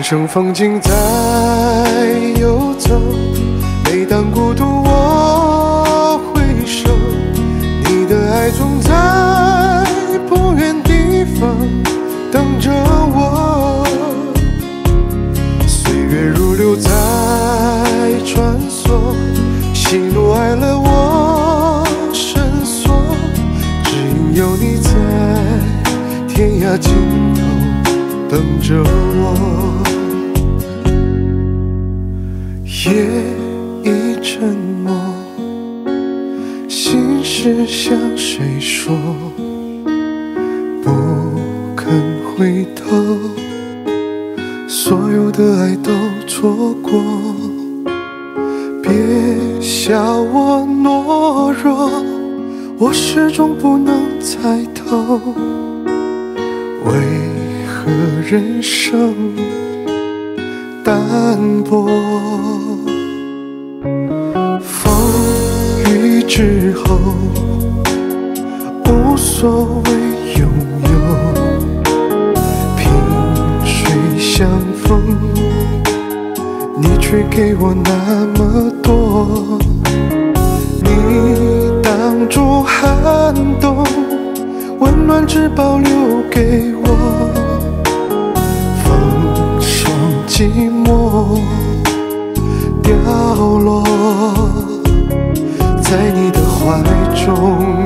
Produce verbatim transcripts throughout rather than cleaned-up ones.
生风景在游走，每当孤独我回首，你的爱总在不远地方等着我。岁月如流在穿梭，喜怒哀乐我深锁，只因有你在天涯尽头等着我。夜已沉默，心事向谁说？不肯回头，所有的爱都错过。别笑我懦弱，我始终不能猜透，为何人生淡薄。风雨之后，无所谓拥有，萍水相逢，你却给我那么多。你挡住寒冬，温暖只保留给我。风霜寂寞掉落在你的怀中，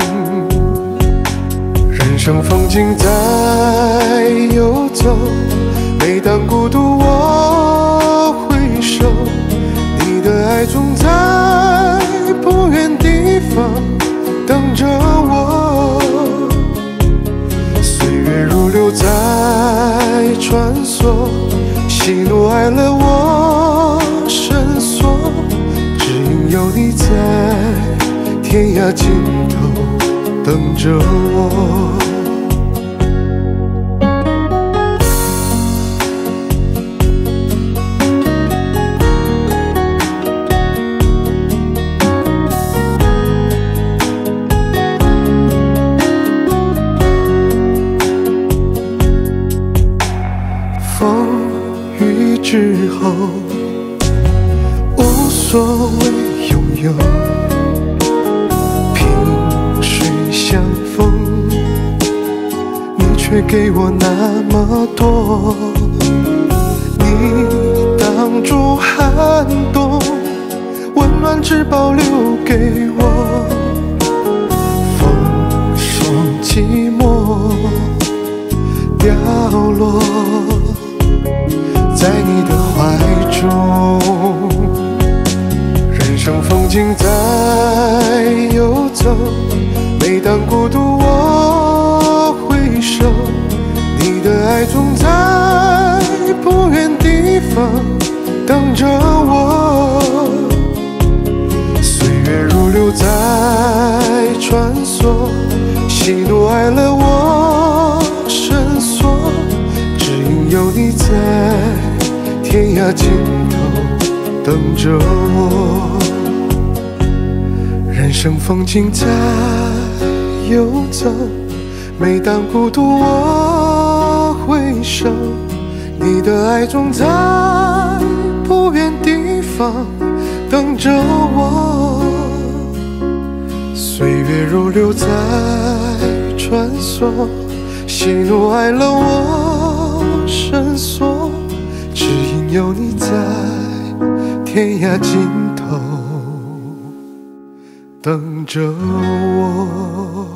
人生风景在游走，每当孤独我回首，你的爱总在不远地方等着我。岁月如流在穿梭，喜怒哀乐我深锁，只因有你在天涯尽头等着我。风雨之后，无所谓拥有，萍水相逢，你却给我那么多。你挡住寒冬，温暖只保留给我。风霜寂寞掉落在你的怀中，人生风景在游走，每当孤独我回首，你的爱总在不远地方等着我。岁月如流在穿梭，喜怒哀乐我深锁，只因有你在天涯尽头等着我。人生风景在游走，每当孤独我回首，你的爱总在不远地方等着我。岁月如流在穿梭，喜怒哀乐我深锁，只因有你在天涯尽头等着我。